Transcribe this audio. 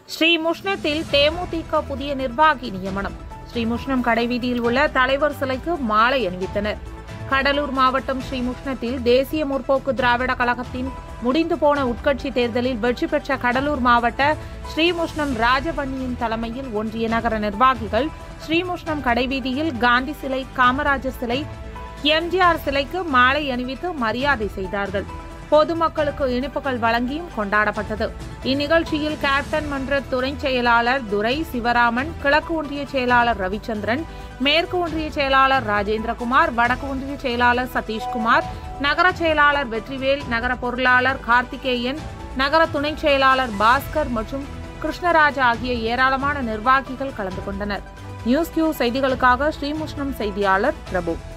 ஸ்ரீமுஷ்ணத்தில் தேமுதிக புதிய நிர்வாகி நியமனம். ஸ்ரீமுஷ்ணம் கடைவீதியில் உள்ள தலைவர் சிலைக்கு மாலை அணிவித்தனர். கடலூர் மாவட்டம் ஸ்ரீமுஷ்ணத்தில் தேசிய முற்போக்கு திராவிட கழகத்தின் முடிந்து போன உட்கட்சி தேர்தலில் வெற்றி பெற்ற கடலூர் மாவட்ட ஸ்ரீமுஷ்ணம் ராஜவன்னியின் தலைமையில் ஒன்றிய நகர நிர்வாகிகள் ஸ்ரீமுஷ்ணம் கடைவீதியில் காந்தி சிலை, காமராஜர் சிலை, எம்ஜிஆர் சிலைக்கு மாலை அணிவித்து மரியாதை செய்தார்கள். பொதுமக்களுக்கு இனிப்புகள் வழங்கியும் கொண்டாடப்பட்டது. இந்நிகழ்ச்சியில் கேப்டன் மன்ற துணை செயலாளர் துரை சிவராமன், கிழக்கு ஒன்றிய செயலாளர் ரவிச்சந்திரன், மேற்கு ஒன்றிய செயலாளர் ராஜேந்திரகுமார், வடக்கு ஒன்றிய செயலாளர் சதீஷ்குமார், நகர செயலாளர் வெற்றிவேல், நகர பொருளாளர் கார்த்திகேயன், நகர துணை செயலாளர் பாஸ்கர் மற்றும் கிருஷ்ணராஜ் ஆகிய ஏராளமான நிர்வாகிகள் கலந்து கொண்டனர். நியூஸ் கியூ செய்திகளுக்காக ஸ்ரீமுஷ்ணம் செய்தியாளர் பிரபு.